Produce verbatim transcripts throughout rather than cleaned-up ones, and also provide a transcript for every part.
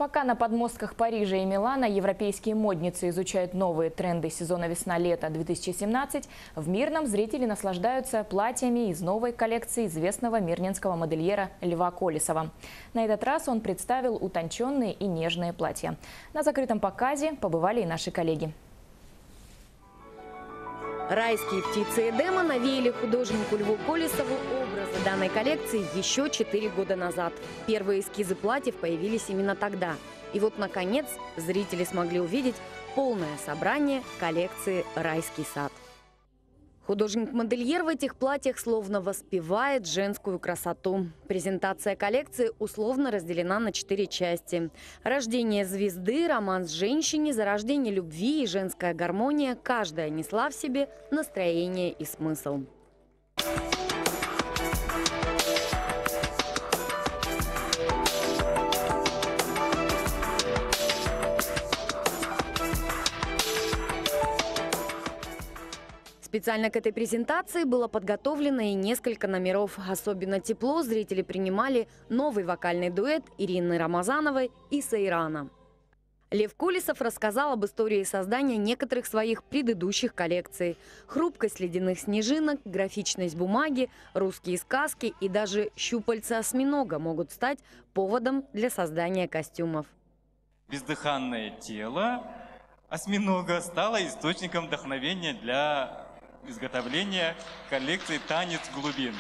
Пока на подмостках Парижа и Милана европейские модницы изучают новые тренды сезона весна-лето две тысячи семнадцать, в Мирном зрители наслаждаются платьями из новой коллекции известного мирнинского модельера Льва Колесова. На этот раз он представил утонченные и нежные платья. На закрытом показе побывали и наши коллеги. Райские птицы Эдема навеяли художнику Льву Колесову образы данной коллекции еще четыре года назад. Первые эскизы платьев появились именно тогда. И вот, наконец, зрители смогли увидеть полное собрание коллекции «Райский сад». Художник-модельер в этих платьях словно воспевает женскую красоту. Презентация коллекции условно разделена на четыре части. Рождение звезды, романс женщине, зарождение любви и женская гармония – каждая несла в себе настроение и смысл. Специально к этой презентации было подготовлено и несколько номеров. Особенно тепло зрители принимали новый вокальный дуэт Ирины Рамазановой и Сайрана. Лев Колесов рассказал об истории создания некоторых своих предыдущих коллекций. Хрупкость ледяных снежинок, графичность бумаги, русские сказки и даже щупальца осьминога могут стать поводом для создания костюмов. Бездыханное тело осьминога стало источником вдохновения для изготовления коллекции «Танец глубин».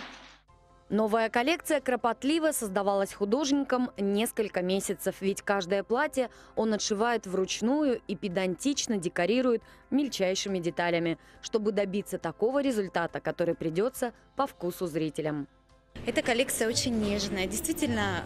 Новая коллекция кропотливо создавалась художником несколько месяцев, ведь каждое платье он отшивает вручную и педантично декорирует мельчайшими деталями, чтобы добиться такого результата, который придется по вкусу зрителям. Эта коллекция очень нежная, действительно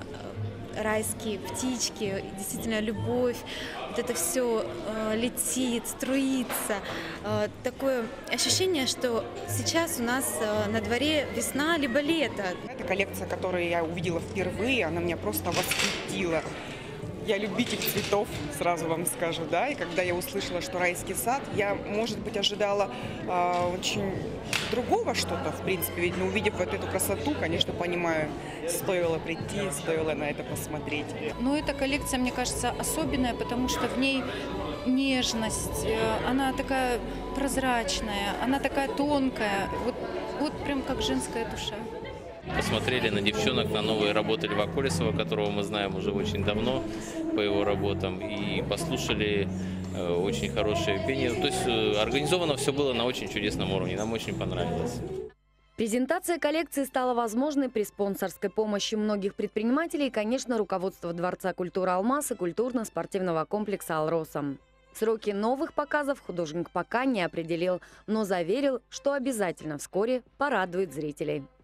райские птички, действительно любовь, вот это все э, летит, струится. Э, такое ощущение, что сейчас у нас э, на дворе весна либо лето. Это коллекция, которую я увидела впервые, она меня просто восхитила. Я любитель цветов, сразу вам скажу, да, и когда я услышала, что райский сад, я, может быть, ожидала э, очень другого что-то, в принципе, ведь, ну, увидев вот эту красоту, конечно, понимаю, стоило прийти, стоило на это посмотреть. Но эта коллекция, мне кажется, особенная, потому что в ней нежность, она такая прозрачная, она такая тонкая, вот, вот прям как женская душа. Посмотрели на девчонок, на новые работы Льва Колесова, которого мы знаем уже очень давно по его работам, и послушали э, очень хорошее пение. То есть э, организовано все было на очень чудесном уровне, нам очень понравилось. Презентация коллекции стала возможной при спонсорской помощи многих предпринимателей и, конечно, руководства Дворца культуры «Алмаз» и культурно-спортивного комплекса «Алроса». Сроки новых показов художник пока не определил, но заверил, что обязательно вскоре порадует зрителей.